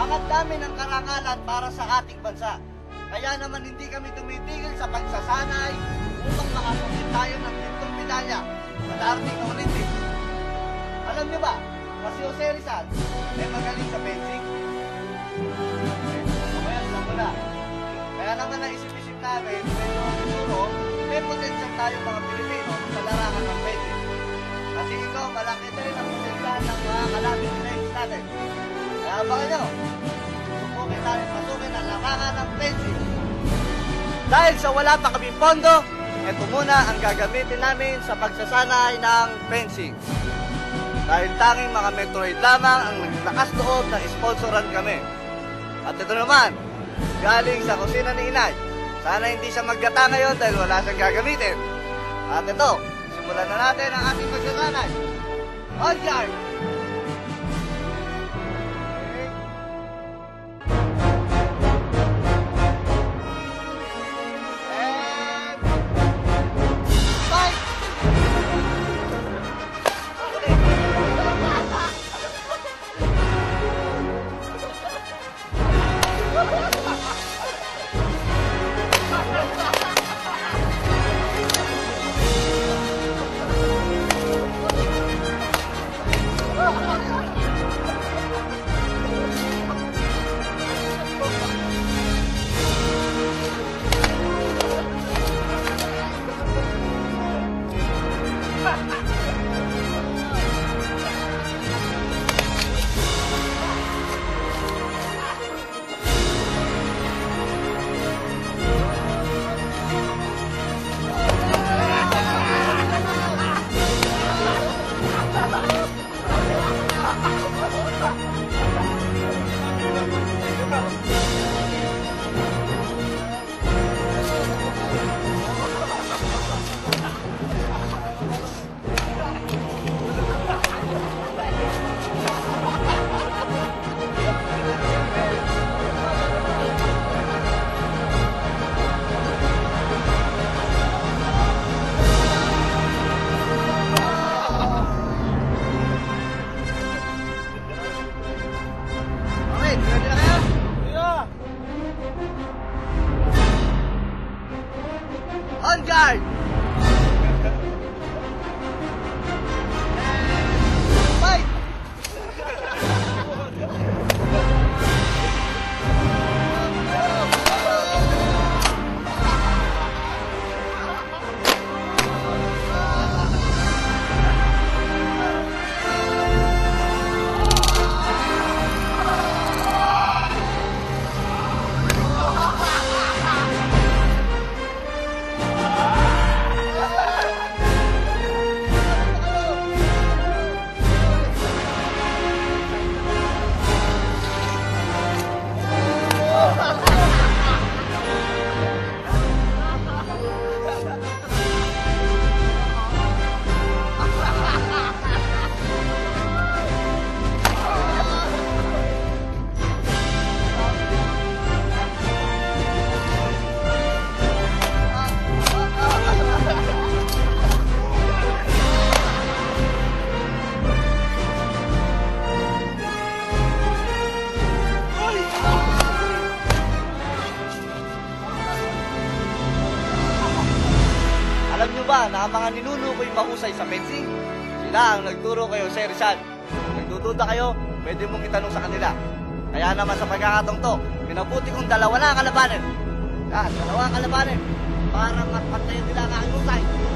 Hangad namin ang karangalan para sa ating bansa. Kaya naman hindi kami tumitigil sa pagsasanay upang makakapit tayo ng gintong medalya sa darating na Olympics. Alam niyo ba, na si Jose Rizal ay magaling sa fencing? Kaya alam mo na. Kaya naman naisip-isip namin, medyo siguro, may potensyal tayong mga Pilipino sa larangan ng fencing. Kasi ikaw, malaki din ang potensyal ng mga Calamity natin. Kaya baka nyo, subukin natin pasukin ang larangan ng fencing. Dahil sa wala pa kaming pondo, ito muna ang gagamitin namin sa pagsasanay ng fencing. Dahil tanging mga Metroid lamang ang naglakas loob na sponsoran kami. At ito naman, galing sa kusina ni Inay. Sana hindi siya maggata ngayon dahil wala siyang gagamitin. At ito, simulan na natin ang ating pagsasanay. On guard! On guard! Fight! Alam nyo ba na ang mga ninuno ko'y mahusay sa fencing? Sila ang nagturo kayo sa Rizal. Nagdududa kayo, pwede mong itanong sa kanila. Kaya naman sa pagkakataong to, pinabuti kong dalawa na ang kalabanin. Dalawa ang kalabanin para matpantayin nila ang aking husay.